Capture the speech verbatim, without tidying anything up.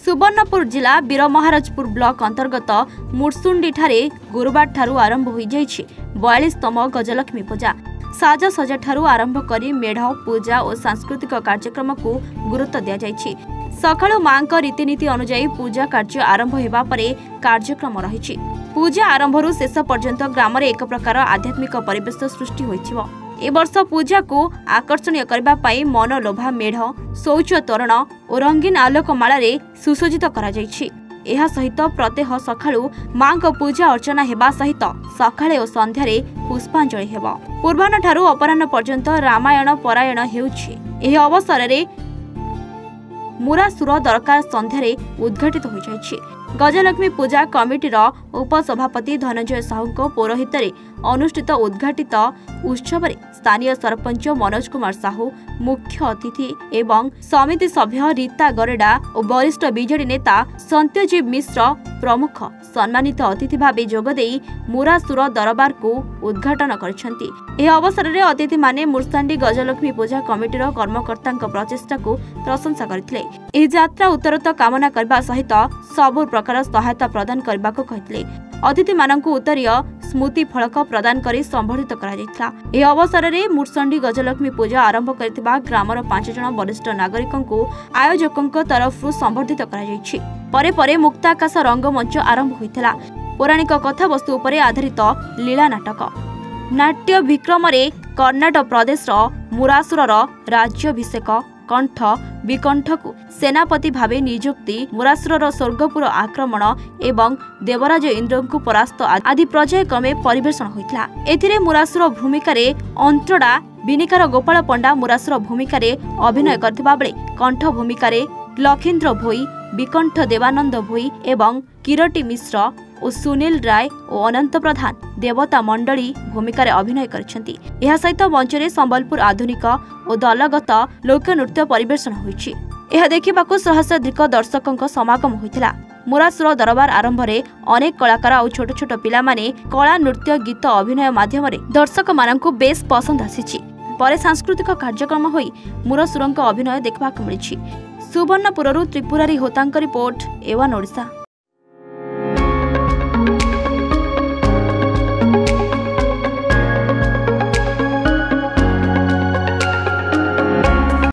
सुवर्णपुर जिला वीरमहाराजपुर ब्लॉक अंतर्गत मुरसुंडी ठारे गुरुवार ठारू आरंभ हो जाइछि बयालीसतम गजलक्ष्मी पूजा। साजसजा ठारू आरंभ करी मेढ़ पूजा और सांस्कृतिक कार्यक्रम को गुरुत्व दिया जाइछि। सकाळु मांक रीतिनीति अनुसार पूजा कार्य आरंभ हेबा परे कार्यक्रम रहिछि। पूजा आरंभरू शेष पर्यंत ग्राम रे एक प्रकार आध्यात्मिक परिवेश सृष्टि होइछिबो। ए वर्ष पूजा को आकर्षणीय करबा पाई मनलोभा मेढ़ शौच तोरण और रंगीन आलोकमाला रे सुसज्जित करा जाइछि। एहा सहित प्रत्यह सकाळु मां को पूजा अर्चना हेबा सहित सकाळे और संध्यारे पुष्पांजलि हेबो। पूर्वाह्न ठारू अपराह्न पर्यंत रामायण पारायण हेउछि। एही अवसर रे मुरासुर दरकार संध्यारे उद्घाटित हो जाइछि। गजलक्ष्मी पूजा कमिटीर उपसभापति धनंजय साहू पौरोहित अनुष्ठित उद्घाटित उत्सव स्थानीय सरपंच मनोज कुमार साहू मुख्य अतिथि एवं समिति सभ्य रीता गरेडा और वरिष्ठ बीजेडी नेता सत्यजीव मिश्र प्रमुख सम्मानित अतिथि भाव जोगदे मुरासुर दरबार को उद्घाटन करछंती। यह अवसर में अतिथि माने मुरसांडी गजलक्ष्मी पूजा कमिटीर कर्मकर्ता प्रचेष्टा को प्रशंसा करथिले। एही यात्रा उत्तरत कामना करबा सहित सबु प्रकार सहायता प्रदान करबा को कहितले। अतिथि माननकु उत्तरीय स्मृति फलक प्रदान करी संबर्धित करा जायथिला। एही अवसर में मुरसांडी गजलक्ष्मी पूजा आरंभ करथिबा ग्रामर पांच जन वरिष्ठ नागरिकों को आयोजकों तरफ संबर्धित करा जायछि। परे परे मुक्ताकाश रंगमंच आरंभ होइथिला। पौराणिक कथा वस्तु उपरे आधारित लीला नाटक नाट्य विक्रम रे कर्णाटक प्रदेश मुरासुर राज्याभिषेक कंठ विकंठ को सेनापति भावे नियुक्ति मुरासुर स्वर्गपुर आक्रमण एवं देवराज इंद्र को परास्त आदि पर्याय क्रमे परिवेषण होइथिला। एथिरे मुरासुर भूमिका रे अंतरडा बिनिकार गोपाल पंडा मुरासुर भूमिका रे अभिनय करथिबा बेले कंठ भूमिका रे लखीन्द्र भोई विकंठ देवानंद भोई एवं किरटी मिश्र और सुनील राय और अनंत प्रधान देवता मंडली भूमिका रे अभिनय करछंती। एहा सहित मंचरे संबलपुर आधुनिक और दलगत लोकनृत्य परिवेषण होइछि। एहा देखिबाकू सहस्राधिक दर्शकों समागम होइथिला। मुरासुर दरबार आरंभ रे अनेक कलाकार और छोट छोट पिला माने कला नृत्य गीत अभिनय माध्यम रे दर्शक माननकू बेस पसंद आसीछि। परे सांस्कृतिक कार्यक्रम होई मुरासुरଙ୍କ अभिनय देखबाक मिलिछि। सुवर्णपुररू त्रिपुरारी होतांक रिपोर्ट एवन ओडिशा।